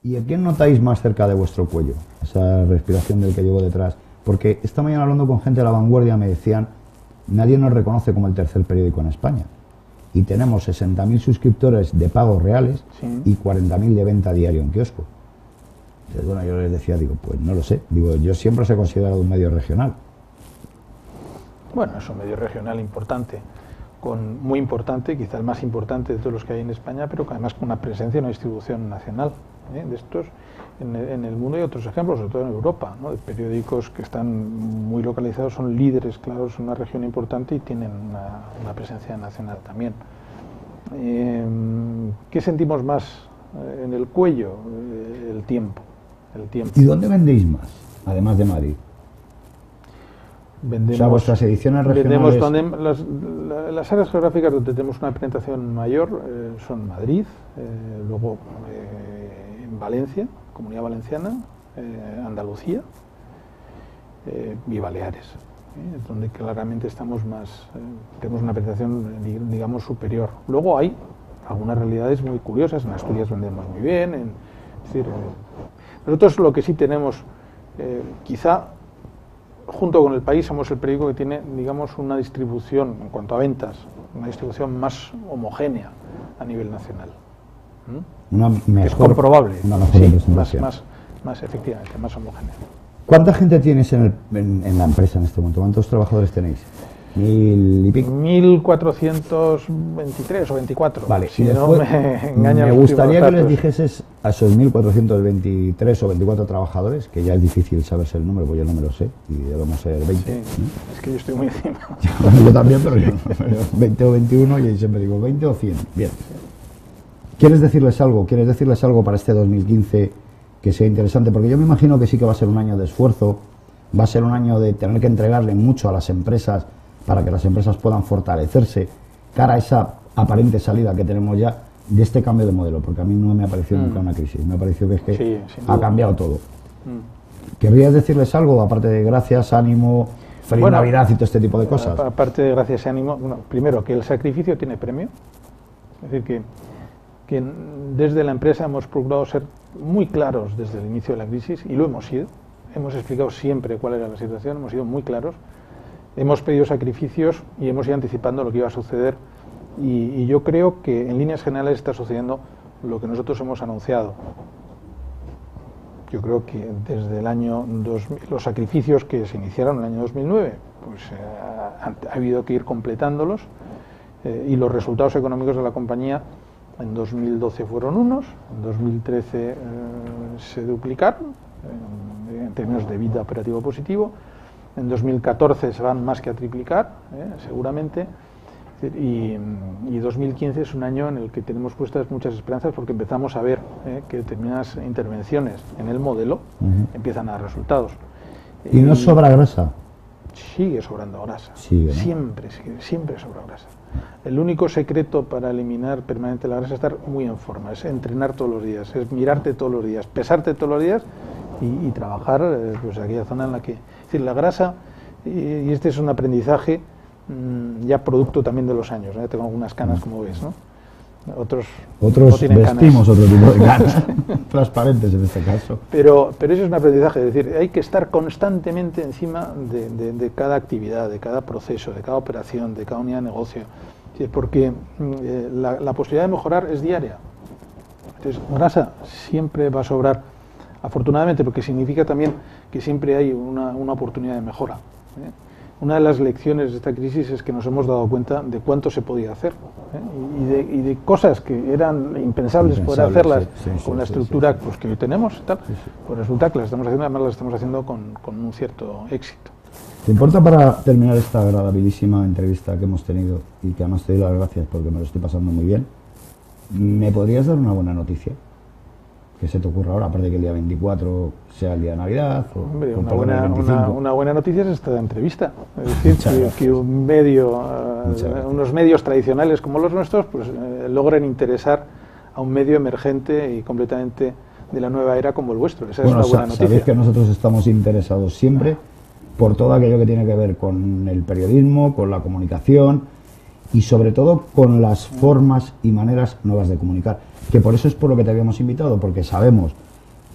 ¿Y a quién notáis más cerca de vuestro cuello? Esa respiración del que llevo detrás. Porque esta mañana hablando con gente de La Vanguardia me decían, nadie nos reconoce como el tercer periódico en España. Y tenemos 60.000 suscriptores de pagos reales, sí, y 40.000 de venta diario en kiosco. Entonces, bueno, yo les decía, digo, pues no lo sé. Digo, yo siempre os he considerado un medio regional. Bueno, es un medio regional importante, muy importante, quizá el más importante de todos los que hay en España, pero que además con una presencia y una distribución nacional, de estos en el mundo. Y otros ejemplos, sobre todo en Europa, ¿no? De periódicos que están muy localizados, son líderes claros en una región importante y tienen una presencia nacional también. ¿Qué sentimos más en el cuello? El tiempo. ¿Y dónde vendéis más, además de Madrid? Vendemos, o sea, vuestras ediciones regionales... Las áreas geográficas donde tenemos una penetración mayor son Madrid, luego en Valencia, Comunidad Valenciana, Andalucía y Baleares, donde claramente estamos más, tenemos una penetración, digamos, superior. Luego hay algunas realidades muy curiosas. En Asturias vendemos muy bien, es decir, nosotros lo que sí tenemos, quizá junto con El País, somos el periódico que tiene, digamos, una distribución en cuanto a ventas, una distribución más homogénea a nivel nacional. Es comprobable, una mejor representación. Más efectivamente, más homogénea. ¿Cuánta gente tienes en la empresa en este momento? ¿Cuántos trabajadores tenéis? 1.000 y pico. 1.423 o 24. Vale, si no me engañan. Me gustaría que les dijeses a esos 1.423 o 24 trabajadores, que ya es difícil saberse el número, pues yo no me lo sé, y debemos ser 20. Sí, es que yo estoy muy encima. Yo también, pero yo 20 o 21, y siempre digo 20 o 100. Bien. ¿Quieres decirles algo? ¿Quieres decirles algo para este 2015 que sea interesante? Porque yo me imagino que sí que va a ser un año de esfuerzo, va a ser un año de tener que entregarle mucho a las empresas para que las empresas puedan fortalecerse cara a esa aparente salida que tenemos ya de este cambio de modelo, porque a mí no me ha parecido nunca una crisis, me ha parecido que es que ha cambiado todo. ¿Querrías decirles algo, aparte de gracias, ánimo, feliz Navidad y todo este tipo de cosas? Aparte de gracias y ánimo, primero, que el sacrificio tiene premio, es decir, que desde la empresa hemos procurado ser muy claros desde el inicio de la crisis, y lo hemos sido, hemos explicado siempre cuál era la situación, hemos sido muy claros. Hemos pedido sacrificios y hemos ido anticipando lo que iba a suceder, y yo creo que en líneas generales está sucediendo lo que nosotros hemos anunciado. Yo creo que desde el año 2000, los sacrificios que se iniciaron en el año 2009, pues ha habido que ir completándolos, y los resultados económicos de la compañía en 2012 fueron unos, en 2013 se duplicaron en términos de EBITDA operativo positivo. En 2014 se van más que a triplicar, seguramente, y 2015 es un año en el que tenemos puestas muchas esperanzas, porque empezamos a ver que determinadas intervenciones en el modelo empiezan a dar resultados. ¿Y no sobra grasa? Sigue sobrando grasa, sigue, ¿no? siempre sobra grasa. El único secreto para eliminar permanente la grasa es estar muy en forma, es entrenar todos los días, es mirarte todos los días, pesarte todos los días y trabajar pues aquella zona en la que... Es decir, la grasa, y este es un aprendizaje ya producto también de los años, tengo algunas canas, como ves, ¿no? Otros no vestimos canas. Otro tipo de canas, transparentes en este caso. Pero eso es un aprendizaje, es decir, hay que estar constantemente encima de cada actividad, de cada proceso, de cada operación, de cada unidad de negocio, porque la posibilidad de mejorar es diaria. Entonces, grasa siempre va a sobrar, afortunadamente, porque significa también que siempre hay una oportunidad de mejora. Una de las lecciones de esta crisis es que nos hemos dado cuenta de cuánto se podía hacer, y de cosas que eran impensables poder hacerlas con la estructura pues, que hoy tenemos y tal. Pues resulta que las estamos haciendo, además las estamos haciendo con un cierto éxito. ¿Te importa, para terminar esta agradabilísima entrevista que hemos tenido, y que además te doy las gracias porque me lo estoy pasando muy bien, me podrías dar una buena noticia que se te ocurra ahora, aparte de que el día 24 sea el día de Navidad? Hombre, una buena noticia es esta entrevista. Es decir, que un medio, unos medios tradicionales como los nuestros, pues logren interesar a un medio emergente y completamente de la nueva era como el vuestro. Esa es una buena noticia. Sabéis que nosotros estamos interesados siempre por todo aquello que tiene que ver con el periodismo, con la comunicación y sobre todo con las formas y maneras nuevas de comunicar. Que por eso es por lo que te habíamos invitado, porque sabemos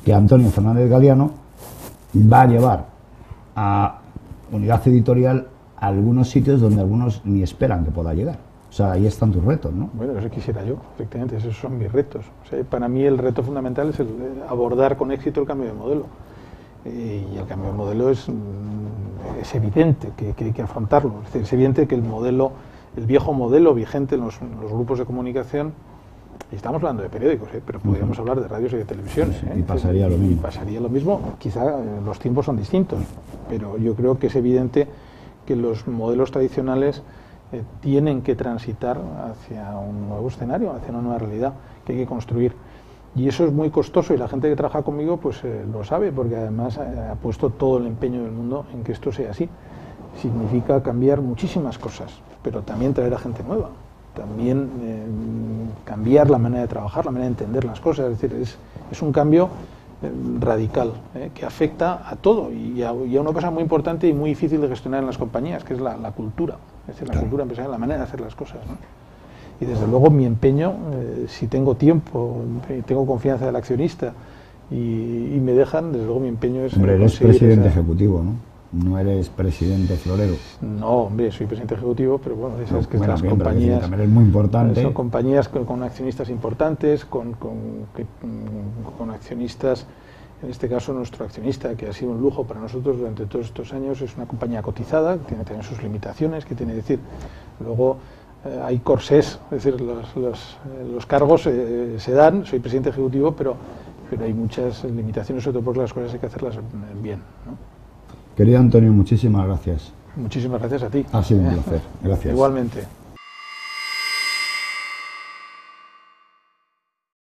que Antonio Fernández Galiano va a llevar a Unidad Editorial a algunos sitios donde algunos ni esperan que pueda llegar. O sea, ahí están tus retos, ¿no? Bueno, eso quisiera yo, efectivamente, esos son mis retos. O sea, para mí el reto fundamental es el abordar con éxito el cambio de modelo. Y el cambio de modelo es evidente que hay que afrontarlo. Es decir, es evidente que el viejo modelo vigente en los grupos de comunicación, y estamos hablando de periódicos, pero podríamos hablar de radios y de televisiones. Y pasaría lo mismo. Y pasaría lo mismo, quizá los tiempos son distintos, pero yo creo que es evidente que los modelos tradicionales tienen que transitar hacia un nuevo escenario, hacia una nueva realidad que hay que construir. Y eso es muy costoso y la gente que trabaja conmigo pues lo sabe, porque además ha puesto todo el empeño del mundo en que esto sea así. Significa cambiar muchísimas cosas, pero también traer a gente nueva, también cambiar la manera de trabajar, la manera de entender las cosas. Es decir, es un cambio radical que afecta a todo y a una cosa muy importante y muy difícil de gestionar en las compañías, que es la cultura. Es decir, la cultura empresarial, la manera de hacer las cosas, ¿no? Y desde luego mi empeño, si tengo tiempo, tengo confianza del accionista y me dejan, desde luego mi empeño es... Hombre, eres presidente ejecutivo, ¿no? No eres presidente florero. No, hombre, soy presidente ejecutivo, pero bueno, esas que las bien, compañías... También es muy importante. Son compañías con accionistas importantes, con accionistas, en este caso nuestro accionista, que ha sido un lujo para nosotros durante todos estos años, es una compañía cotizada, que tiene que tener sus limitaciones, que tiene que decir, luego... hay corsés, es decir, los cargos se dan, soy presidente ejecutivo, pero hay muchas limitaciones, sobre todo porque las cosas hay que hacerlas bien, ¿no? Querido Antonio, muchísimas gracias. Muchísimas gracias a ti. Ha sido un placer. Gracias. Igualmente.